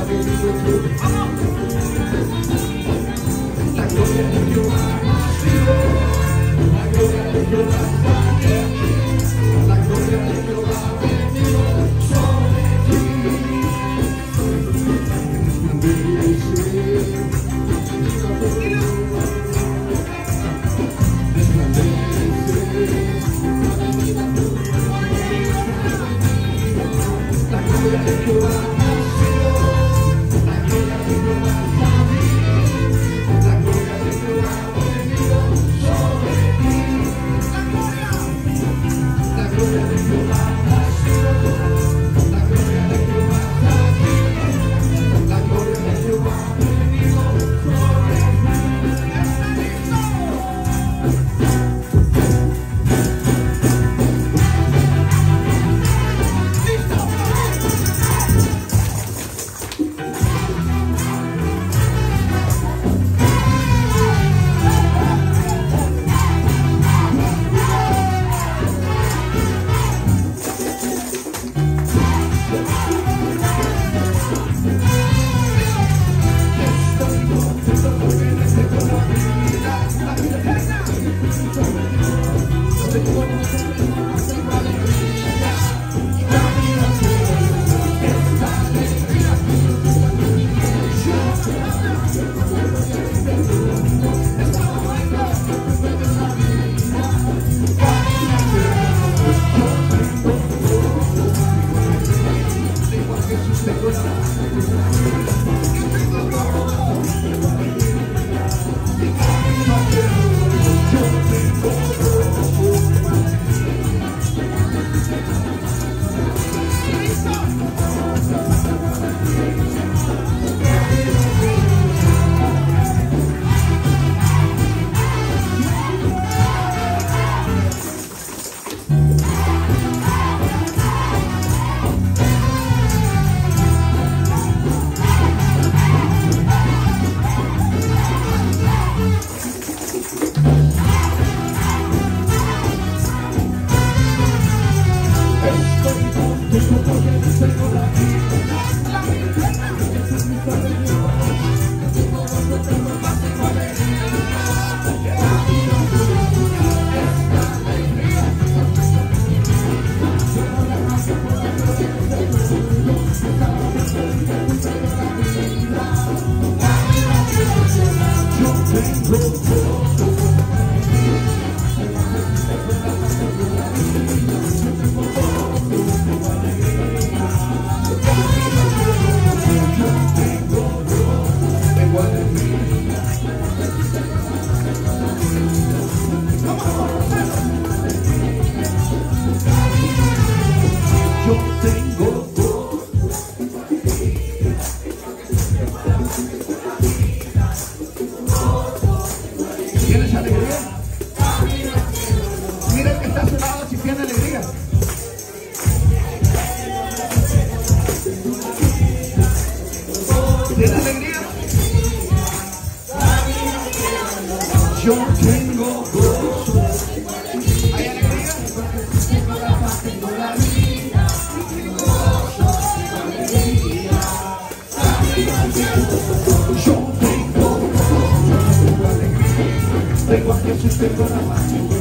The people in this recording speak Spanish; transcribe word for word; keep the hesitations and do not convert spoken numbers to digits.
La gloria de Jehová ha sido, la gloria de Jehová está aquí, la gloria de Jehová ha venido sobre ti. La gloria de Jehová ha sido, la gloria de Jehová está aquí, la gloria de Jehová ha venido sobre ti. La gloria, la gloria de Jehová ha sido, la gloria de Jehová está aquí, la gloria de Jehová ha venido sobre ti. ¿Tienes alegría? Mira el que está a su lado si tiene alegría. ¿Tiene alegría? Yo tengo gozo. ¿Hay alegría? Tengo la paz, tengo la vida. Tengo gozo, tengo alegría. Yo tengo gozo, tengo alegría. Tengo a Jesús, tengo la paz, tengo